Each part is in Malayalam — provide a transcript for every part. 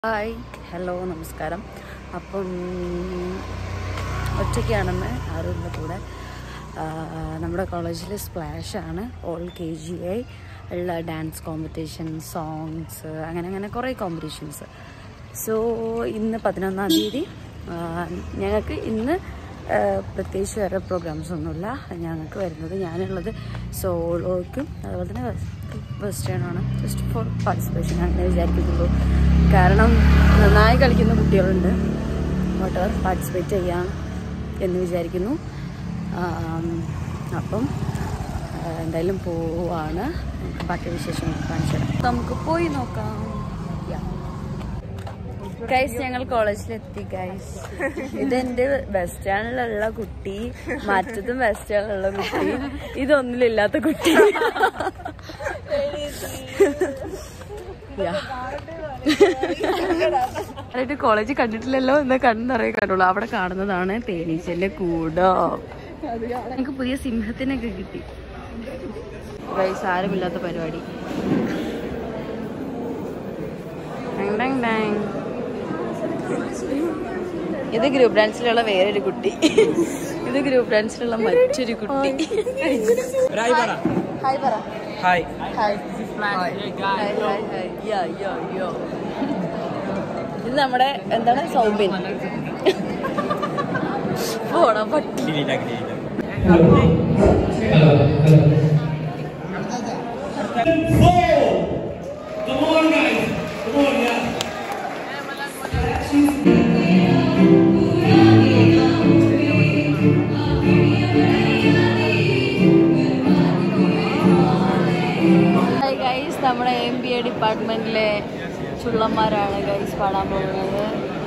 ഹായ് ഹലോ നമസ്കാരം. അപ്പം ഒറ്റയ്ക്കാണെന്ന് ആരുമില്ല കൂടെ. നമ്മുടെ കോളേജിൽ സ്പ്ലാഷാണ്. ഓൾ KGI ഉള്ള ഡാൻസ് കോമ്പറ്റീഷൻ, സോങ്സ്, അങ്ങനെ കുറേ കോമ്പറ്റീഷൻസ്. സോ ഇന്ന് 11-ാം തീയതി ഞങ്ങൾക്ക് ഇന്ന് പ്രത്യേകിച്ച് വേറെ പ്രോഗ്രാംസ് ഒന്നുമില്ല. ഞങ്ങൾക്ക് വരുന്നത് ഞാനുള്ളത് സോളോയ്ക്കും അതുപോലെ തന്നെ വെസ്റ്റേണാണ്. ജസ്റ്റ് ഫോർ പാർട്ടിസിപ്പേഷൻ അങ്ങനെ വിചാരിക്കുന്നുള്ളൂ. കാരണം നന്നായി കളിക്കുന്ന കുട്ടികളുണ്ട്. വോട്ടവർ പാർട്ടിസിപ്പേറ്റ് ചെയ്യാം എന്ന് വിചാരിക്കുന്നു. അപ്പം എന്തായാലും പോവാണ്. ബാക്കി വിശേഷം കാണിച്ചു തരാം. നമുക്ക് പോയി നോക്കാം. ഗൈസ്, ഞങ്ങൾ കോളേജിലെത്തി. ഗൈസ്, ഇതെന്റെ ബസ് സ്റ്റാൻഡിലുള്ള കുട്ടി, മറ്റതും ബസ് സ്റ്റാൻഡിലുള്ള കുട്ടി, ഇതൊന്നിലില്ലാത്ത കുട്ടി. കോളേജ് കണ്ടിട്ടില്ലല്ലോ എന്ന് കണ്ണറിയ കണ്ടുള്ളൂ. അവിടെ കാണുന്നതാണ് തേനീച്ചന്റെ കൂടോ. എനിക്ക് പുതിയ സിംഹത്തിനൊക്കെ കിട്ടി. ഗൈസ്, ആരുമില്ലാത്ത പരിപാടി. ഇത് ഗ്രൂപ്പ് ഡാൻസിലുള്ള വേറൊരു കുട്ടി, ഇത് ഗ്രൂപ്പ് ഡാൻസിലുള്ള മറ്റൊരു കുട്ടി. ഇത് നമ്മുടെ എന്താണ് സൗബിൻ. പോടാ പട്ടി. നമ്മുടെ MBA ഡിപ്പാർട്ട്മെന്റിലെ ചുള്ളന്മാരാണ് ഗൈസ് പാടാൻ പോകുന്നത്.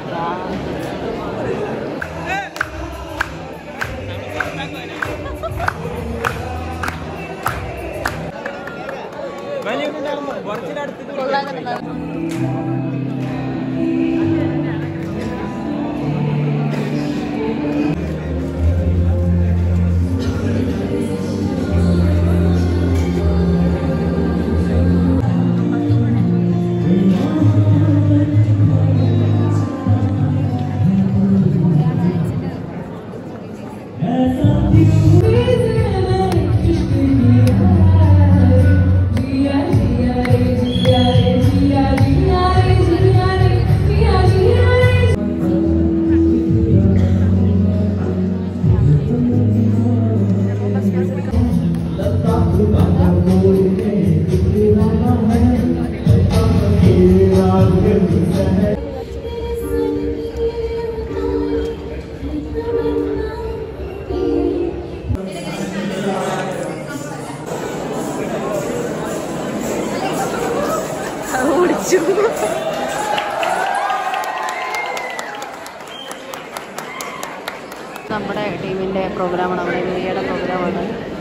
നമ്മുടെ ടീമിന്റെ പ്രോഗ്രാമാണ്, നമ്മുടെ MBAയുടെ പ്രോഗ്രാമാണ്.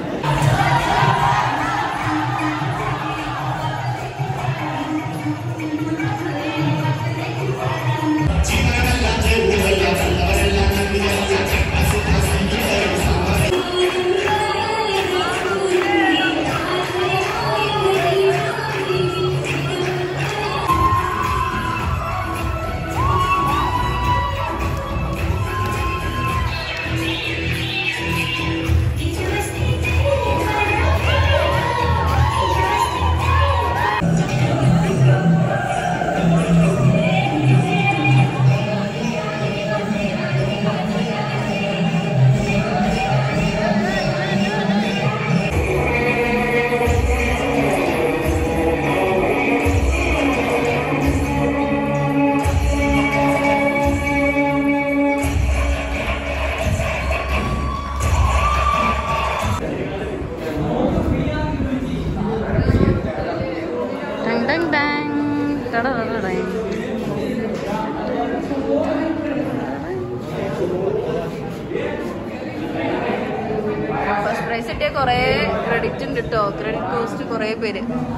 ഫസ്റ്റ് പ്രൈസ് കിട്ടിയ കുറേ ക്രെഡിറ്റ് ഉണ്ട് കേട്ടോ. ക്രെഡിറ്റ് കോസ്റ്റ് കുറേ പേര്.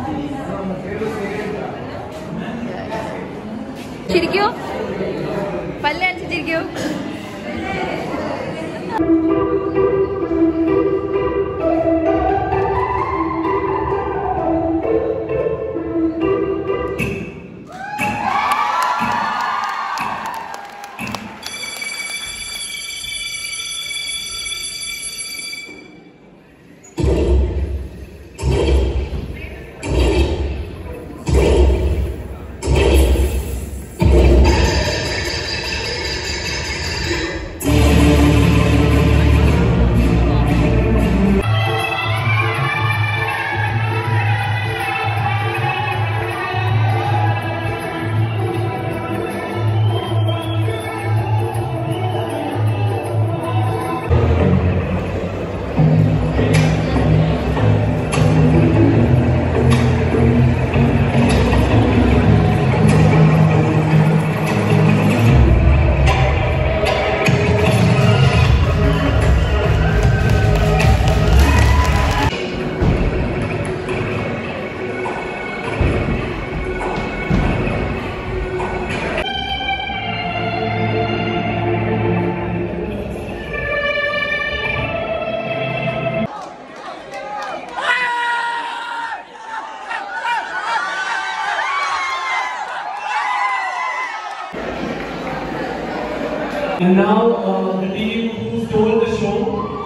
ചിരിക്കോ, പല്ലടിച്ച് ചിരിക്കോ. And now the team who stole the show.